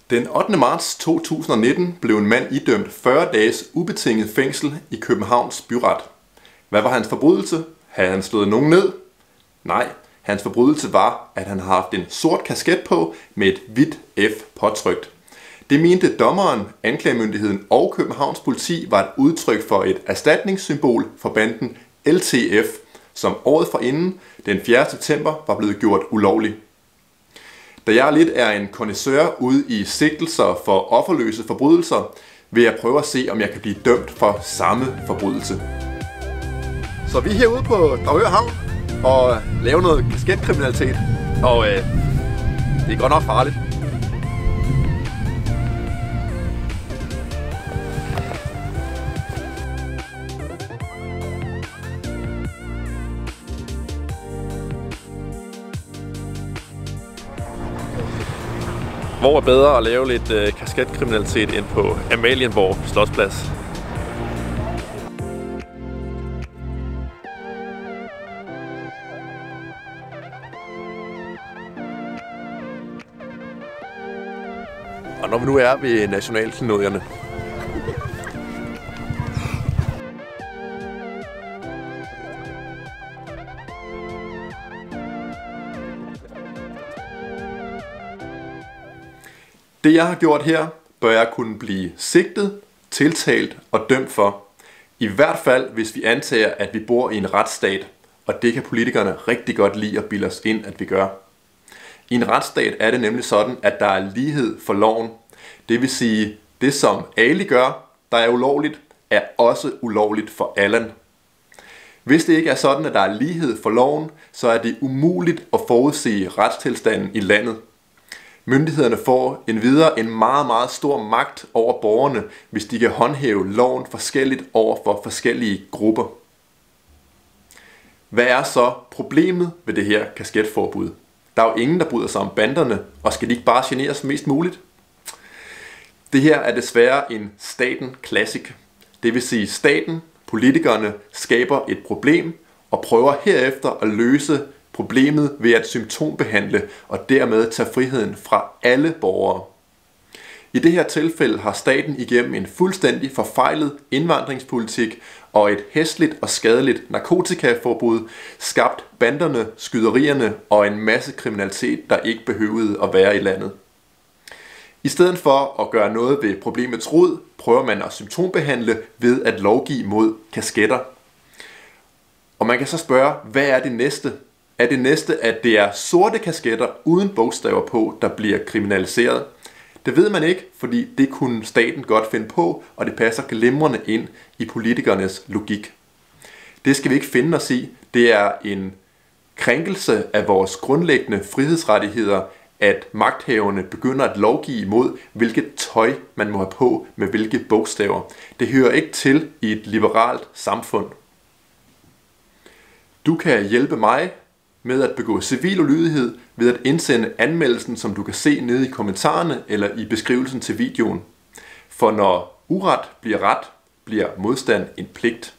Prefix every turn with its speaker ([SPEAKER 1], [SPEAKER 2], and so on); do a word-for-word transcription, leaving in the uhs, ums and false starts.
[SPEAKER 1] Den ottende marts to tusind og nitten blev en mand idømt fyrre dages ubetinget fængsel i Københavns Byret. Hvad var hans forbrydelse? Havde han slået nogen ned? Nej, hans forbrydelse var, at han har haft en sort kasket på med et hvidt F påtrykt. Det mente dommeren, anklagemyndigheden og Københavns politi var et udtryk for et erstatningssymbol for banden L T F, som året forinden, den fjerde september, var blevet gjort ulovlig. Da jeg lidt er en connoisseur ude i sigtelser for offerløse forbrydelser, vil jeg prøve at se, om jeg kan blive dømt for samme forbrydelse. Så vi er herude på Dragør Havn og laver noget kasketkriminalitet, og øh, det er godt nok farligt. Hvor er bedre at lave lidt øh, kasketkriminalitet end på Amalienborg Slotsplads? Og når vi nu er ved nationalklenodierne, det jeg har gjort her, bør jeg kunne blive sigtet, tiltalt og dømt for. I hvert fald, hvis vi antager, at vi bor i en retsstat, og det kan politikerne rigtig godt lide at bilde os ind, at vi gør. I en retsstat er det nemlig sådan, at der er lighed for loven. Det vil sige, det som Ali gør, der er ulovligt, er også ulovligt for Allan. Hvis det ikke er sådan, at der er lighed for loven, så er det umuligt at forudsige retstilstanden i landet. Myndighederne får endvidere en meget, meget stor magt over borgerne, hvis de kan håndhæve loven forskelligt over for forskellige grupper. Hvad er så problemet ved det her kasketforbud? Der er jo ingen, der bryder sig om banderne, og skal de ikke bare generes mest muligt? Det her er desværre en staten classic. Det vil sige, staten, politikerne, skaber et problem og prøver herefter at løse problemet ved at symptombehandle og dermed tage friheden fra alle borgere. I det her tilfælde har staten igennem en fuldstændig forfejlet indvandringspolitik og et hæsligt og skadeligt narkotikaforbud skabt banderne, skyderierne og en masse kriminalitet, der ikke behøvede at være i landet. I stedet for at gøre noget ved problemets rod, prøver man at symptombehandle ved at lovgive mod kasketter. Og man kan så spørge, hvad er det næste? Er det næste, at det er sorte kasketter uden bogstaver på, der bliver kriminaliseret? Det ved man ikke, fordi det kunne staten godt finde på, og det passer glimrende ind i politikernes logik. Det skal vi ikke finde os i. Det er en krænkelse af vores grundlæggende frihedsrettigheder, at magthaverne begynder at lovgive imod, hvilket tøj man må have på med hvilke bogstaver. Det hører ikke til i et liberalt samfund. Du kan hjælpe mig med at begå civil ulydighed ved at indsende anmeldelsen, som du kan se nede i kommentarerne eller i beskrivelsen til videoen. For når uret bliver ret, bliver modstand en pligt.